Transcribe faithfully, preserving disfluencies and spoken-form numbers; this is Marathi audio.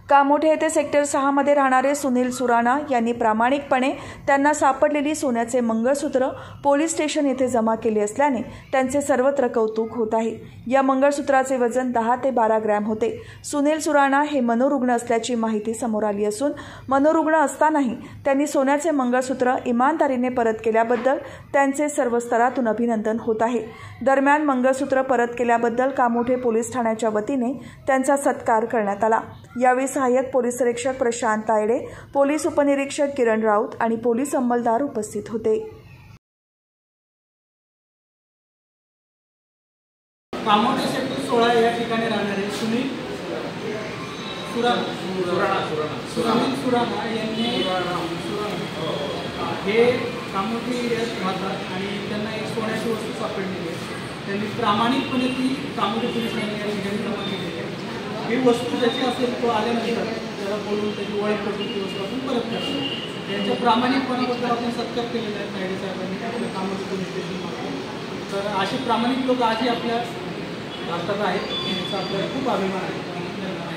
कामोठे येथे सेक्टर सहा मध्ये राहणारे सुनील सुराणा यांनी प्रामाणिकपणे त्यांना सापडलेली सोन्याचे मंगळसूत्र पोलीस स्टेशन येथे जमा केले असल्याने त्यांचे सर्वत्र कौतुक होत आहे। या मंगळसूत्राचे वजन दहा ते बारा ग्रॅम होते। सुनील सुराणा हे मनोरुग्ण असल्याची माहिती समोर आली असून मनोरुग्ण असतानाही त्यांनी सोन्याचे मंगळसूत्र इमानदारीने परत केल्याबद्दल त्यांचे सर्व स्तरातून अभिनंदन होत आहे। दरम्यान मंगळसूत्र परत केल्याबद्दल कामोठे पोलीस ठाण्याच्या वतीने त्यांचा सत्कार करण्यात आला। यावेळी सहाय्यक पोलीस निरीक्षक प्रशांत तायडे, पोलीस उपनिरीक्षक किरण राऊत आणि पोलीस अंमलदार उपस्थित होते। कामोठे सेक्टर सोळा या ठिकाणी राहणारे सुनील सुराणा सुनील सुराणा यांनी हे कामोठे एरियात राहतात आणि त्यांना एक सोन्याची वस्तू सापडलेली आहे। त्यांनी प्रामाणिकपणे ती कामोठे पोलीस ठाणे या ठिकाणी जमा केली आहे। ही वस्तू ज्याची असेल तो आल्यानंतर त्याला बोलून त्याची ओळख करून ती वस्तू आपण परत करतो। त्यांच्या प्रामाणिकपणाबद्दल आपण सत्कार केलेला आहे तायडे साहेबांनी आपल्या कामोठे पोलीस स्टेशन। तर असे प्रामाणिक लोक आजही आपल्या भारतात आहेत, याचा आपल्याला खूप अभिमान आहे।